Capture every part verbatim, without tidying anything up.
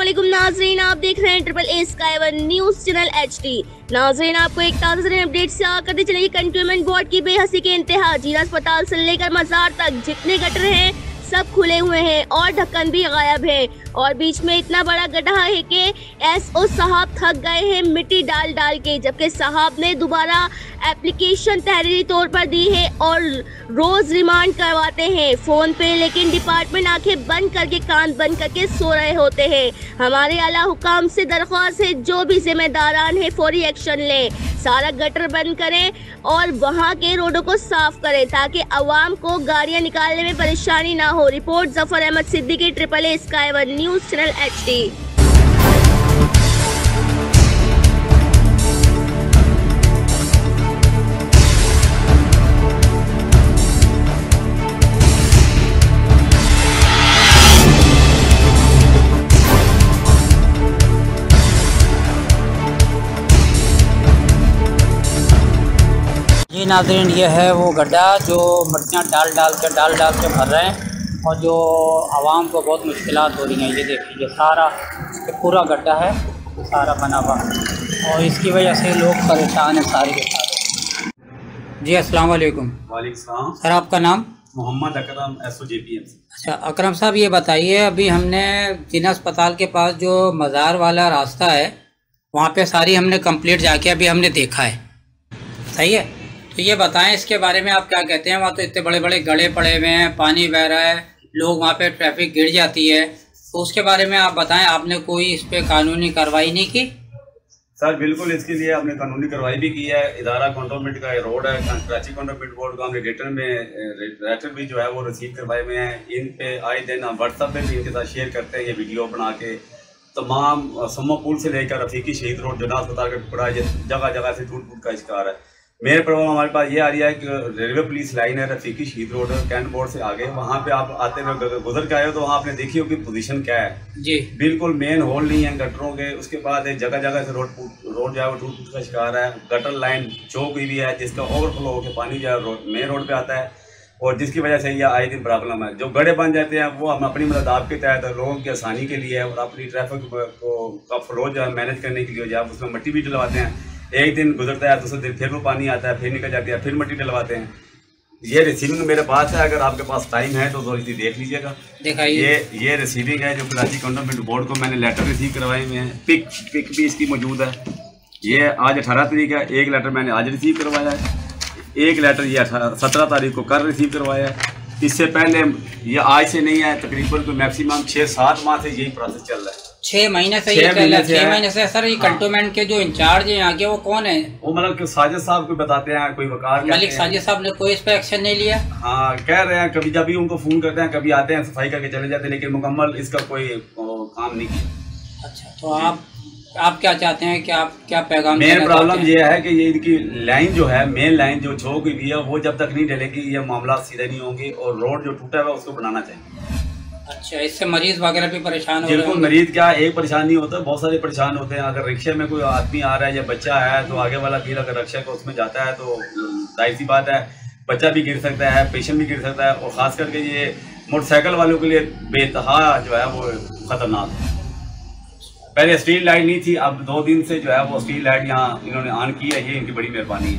अस्सलामुअलैकुम नाजरीन, आप देख रहे हैं triple A Sky One News channel H D. नाजरीन, आपको एक ताज़ा अपडेट से आकर करते चलेगी। कंटोनमेंट बोर्ड की बेहसी के इंतहा, जिला अस्पताल से लेकर मजार तक जितने गटर हैं सब खुले हुए हैं और ढक्कन भी गायब है। और बीच में इतना बड़ा गड्ढा है कि एसओ साहब थक गए हैं मिट्टी डाल डाल के, जबकि साहब ने दोबारा एप्लीकेशन तहरीरी तौर पर दी है और रोज रिमांड करवाते हैं फ़ोन पे, लेकिन डिपार्टमेंट आंखें बंद करके कान बंद करके सो रहे होते हैं। हमारे आला हुकाम से दरख्वास्त है, जो भी जिम्मेदारान है फौरी एक्शन लें, सारा गटर बंद करें और वहाँ के रोडों को साफ करें ताकि आवाम को गाड़ियाँ निकालने में परेशानी ना हो। Report Zafar Ahmed Siddiqui, triple A Sky One News channel H D. जी नाज़रीन, ये है वो गड्ढा जो मिट्टियाँ डाल डाल के डाल डाल के भर रहे हैं और जो आवाम को बहुत मुश्किलात हो रही हैं। ये देखिए, ये सारा ये पूरा गड्ढा है, सारा बना हुआ और इसकी वजह से लोग परेशान हैं सारे के सारे। जी अस्सलाम वालेकुम। वालेकुम सलाम। सर, आपका नाम? Mohammad Akram, S O J P M से। अच्छा अकरम साहब, ये बताइए, अभी हमने जिला अस्पताल के पास जो मज़ार वाला रास्ता है वहाँ पे सारी हमने कंप्लीट जाके अभी हमने देखा है, सही है? तो ये बताएं इसके बारे में आप क्या कहते हैं। वहाँ तो इतने बड़े बड़े गड्ढे पड़े हुए हैं, पानी बह रहा है, लोग वहाँ पे ट्रैफिक गिर जाती है, तो उसके बारे में आप बताएं। आपने कोई इस पे कानूनी कार्रवाई नहीं की? सर बिल्कुल, इसके लिए हमने कानूनी कार्रवाई भी की है। इदारा कंटोनमेंट का रोड है, कराची कंटोनमेंट बोर्ड का हमने रिटर्न में लेटर भी जो है वो रिसीव करवाए हुए हैं। इन पे आए दिन हम व्हाट्सएप पे भी इनके साथ शेयर करते हैं ये वीडियो बना के। तमाम समो पुल से लेकर रफीकी शहीद रोड, जना अस्पताल का टुकड़ा, जगह जगह से टूट फूट का शिकार है। मेन प्रॉब्लम हमारे पास ये आ रही है कि रेलवे पुलिस लाइन है Rafiqi Shaheed road cantt board से आगे, वहाँ पे आप आते हुए गुजर के आए हो तो वहाँ आपने देखी होगी पोजीशन क्या है जी। बिल्कुल मेन होल नहीं है गटरों के। उसके बाद जगह जगह से रोड रोड जो है वो टूट फूट का शिकार है। गटर लाइन चौक हुई भी है जिसका ओवरफ्लो होकर पानी जो है मेन रोड पे आता है और जिसकी वजह से ये आए दिन प्रॉब्लम है। जो गड्ढे बन जाते हैं वो हम अपनी मदद आपके तहत लोगों की आसानी के लिए और अपनी ट्रैफिक को का फ्लो जो है मैनेज करने के लिए जो है उसमें मिट्टी भी डलवाते हैं। एक दिन गुजरता है, दूसरे दिन फिर वो पानी आता है, फिर निकल जाती है, फिर मिट्टी डलवाते हैं। ये रिसीविंग मेरे पास है, अगर आपके पास टाइम है तो थोड़ी सी देख लीजिएगा। ये ये रिसीविंग है जो कराची कंटोनमेंट बोर्ड को मैंने लेटर रिसीव करवाए हुए हैं। पिक पिक भी इसकी मौजूद है। ये आज अठारह तारीख है, एक लेटर मैंने आज रिसीव करवाया है, एक लेटर ये सत्रह तारीख को कल रिसीव करवाया है। इससे पहले ये आज से नहीं है, तकरीबन कोई मैक्सिमम छः सात माह से यही प्रोसेस चल रहा है। छह महीने से ये चल रहा है। छह महीने से सर, ये कंटोनमेंट के जो इंचार्ज है यहाँ के वो कौन है? वो मतलब साजिद साहब को बताते हैं, कोई वकार मलिक साजिद साहब ने कोई इस पर एक्शन नहीं लिया। हाँ, कह रहे हैं, कभी जब भी उनको फोन करते हैं, कभी आते हैं सफाई करके चले जाते हैं, लेकिन मुकम्मल इसका कोई काम नहीं किया। अच्छा, तो आप आप क्या चाहते हैं कि आप क्या पैगाम? मेन प्रॉब्लम ये है कि ये इनकी लाइन जो है, मेन लाइन जो छोक हुई भी है, वो जब तक नहीं डलेगी ये मामला सीधे नहीं होंगे और रोड जो टूटा हुआ उसको बनाना चाहिए। अच्छा, इससे मरीज वगैरह भी परेशान हो रहे हैं? बिल्कुल, मरीज क्या एक परेशान नहीं होता, बहुत सारे परेशान होते हैं। अगर रिक्शे में कोई आदमी आ रहा है या बच्चा है तो आगे वाला फिर अगर रिक्शा को उसमें जाता है तो जाहिर सी बात है बच्चा भी गिर सकता है, पेशेंट भी गिर सकता है और ख़ास करके ये मोटरसाइकिल वालों के लिए बेतहा जो है वो ख़तरनाक है। पहले स्ट्रीट लाइट नहीं थी, अब दो दिन से जो है वो स्ट्रीट लाइट यहाँ इन्होंने ऑन की है, ये इनकी बड़ी मेहरबानी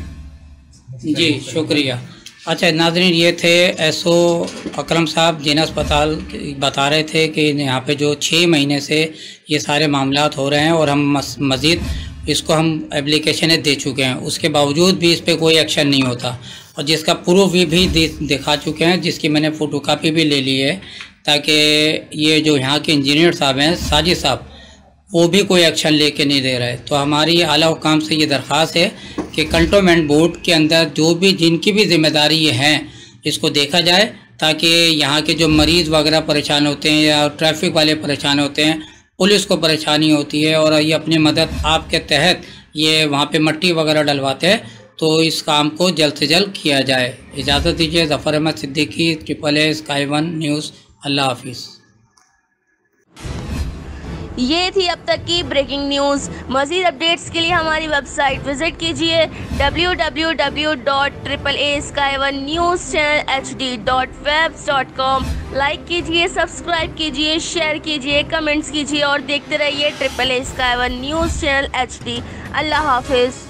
है जी, शुक्रिया। अच्छा नाज़रीन, ये थे एसओ अकरम साहब, जिला अस्पताल बता रहे थे कि यहाँ पे जो छः महीने से ये सारे मामलात हो रहे हैं और हम मज़ीद इसको हम एप्लीकेशनें दे चुके हैं, उसके बावजूद भी इस पर कोई एक्शन नहीं होता और जिसका प्रूफ भी, भी दिखा चुके हैं, जिसकी मैंने फ़ोटोकॉपी भी ले ली है, ताकि ये जो यहाँ के इंजीनियर साहब हैं साजिद साहब, वो भी कोई एक्शन लेके नहीं दे रहे। तो हमारी आला हुकाम से ये दरख्वास्त है कि कंटोनमेंट बोर्ड के अंदर जो भी जिनकी भी जिम्मेदारी ये हैं इसको देखा जाए, ताकि यहाँ के जो मरीज़ वगैरह परेशान होते हैं या ट्रैफिक वाले परेशान होते हैं, पुलिस को परेशानी होती है और ये अपनी मदद आपके तहत ये वहाँ पे मिट्टी वगैरह डलवाते हैं, तो इस काम को जल्द से जल्द किया जाए। इजाज़त दीजिए। Zafar Ahmed Siddiqui, triple A Sky One News. अल्लाह हाफिज़। ये थी अब तक की ब्रेकिंग न्यूज़। मज़ीद अपडेट्स के लिए हमारी वेबसाइट विजिट कीजिए W W W dot triple A Sky One News channel H D dot webs dot com. Like कीजिए, सब्सक्राइब कीजिए, शेयर कीजिए, कमेंट्स कीजिए और देखते रहिए triple A Sky One News channel H D. अल्लाह हाफिज़।